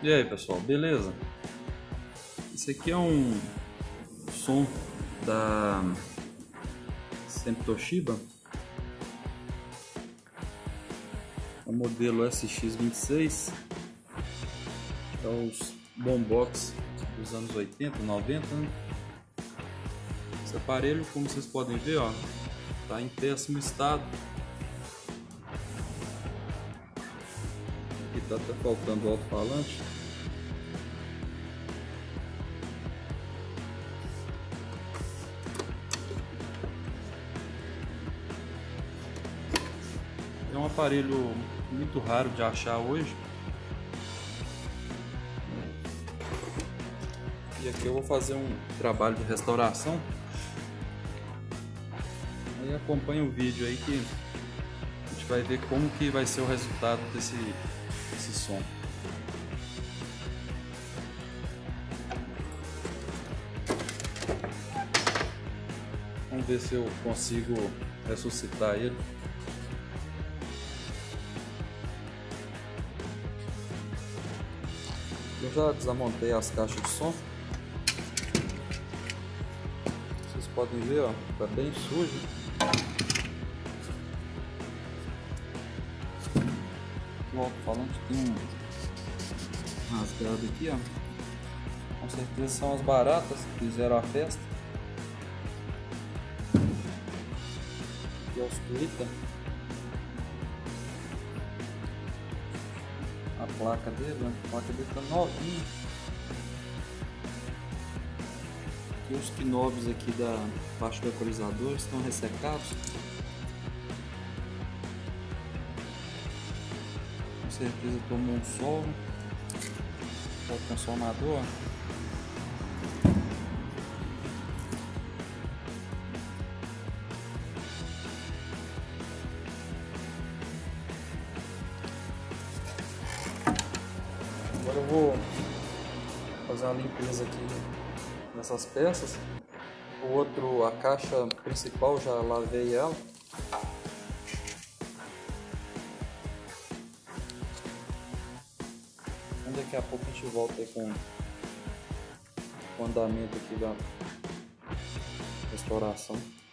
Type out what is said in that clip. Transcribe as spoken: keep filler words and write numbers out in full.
E aí pessoal, beleza? Esse aqui é um som da sempre Toshiba, o modelo S X vinte e seis, é os boombox dos anos oitenta, noventa, né? Esse aparelho, como vocês podem ver, ó, tá em péssimo estado. Aqui tá até faltando o alto-falante. É um aparelho muito raro de achar hoje. E aqui eu vou fazer um trabalho de restauração. Aí acompanha o vídeo aí que a gente vai ver como que vai ser o resultado desse, desse som. Vamos ver se eu consigo ressuscitar ele. Eu já desamontei as caixas de som. Vocês podem ver, ó, tá bem sujo. O alto-falante tem um rasgado aqui, ó. Com certeza são as baratas que fizeram a festa. Aqui é os clipa. A placa dele, né? A placa dele tá novinha. Aqui os knobs aqui da parte do equalizador estão ressecados. Com certeza tomou um sol. O transformador. Agora eu vou fazer uma limpeza aqui nessas peças. O outro, a caixa principal, já lavei ela. Então daqui a pouco a gente volta aí com o andamento aqui da restauração.